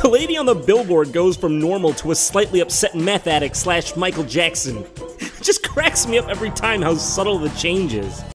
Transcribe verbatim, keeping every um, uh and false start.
lady on the billboard goes from normal to a slightly upset meth addict slash Michael Jackson. It just cracks me up every time how subtle the change is.